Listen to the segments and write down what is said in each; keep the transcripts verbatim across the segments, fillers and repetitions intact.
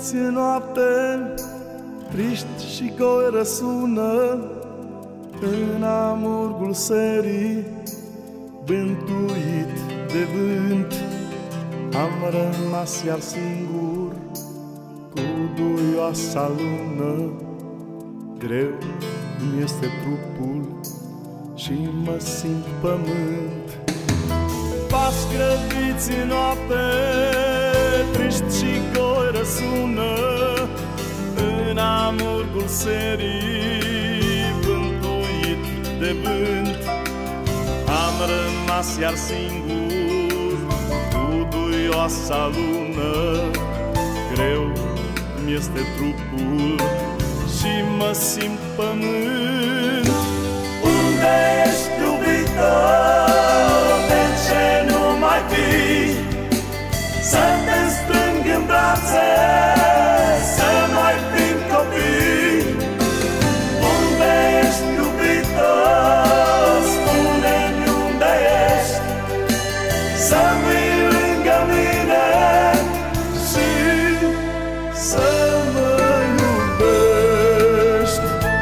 grăbiți în noapte, triști și goi răsună în amurgul serii, bântuit de vânt. Am rămas iar singur cu duioasa lună, greu îmi este trupul și mă simt pământ. Pași grăbiți în noapte, triști și goi răsună în amurgul serii, bântuit de vânt. Am rămas iar singur cu duioasa lună, greu mi este trupul și mă simt pământ. Unde ești, iubită? De ce nu mai vii? Să te strâng în brațe, să mai fim copii. Unde ești, iubită? Spune-mi unde ești, să vii lângă mine și să mă iubești.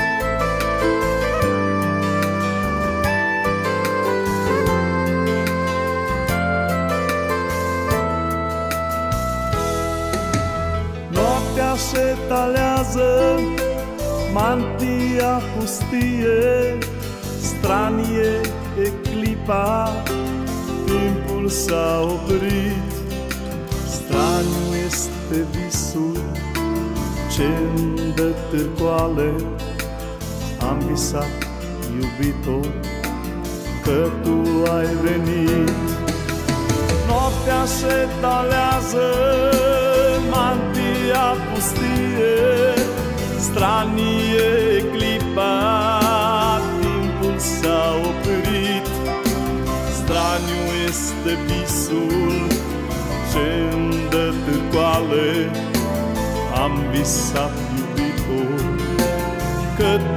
Noaptea se talează, mantia pustie, stranie e clipa, timpul s-a oprit. Straniu este visul ce-mi dă târcoale. Am visat, iubito, că tu ai venit. Noaptea se talează, mantia pustie, stranie e clipa, timpul s-a oprit. Straniu este visul ce-mi dă târcoale. Am visat, iubito, că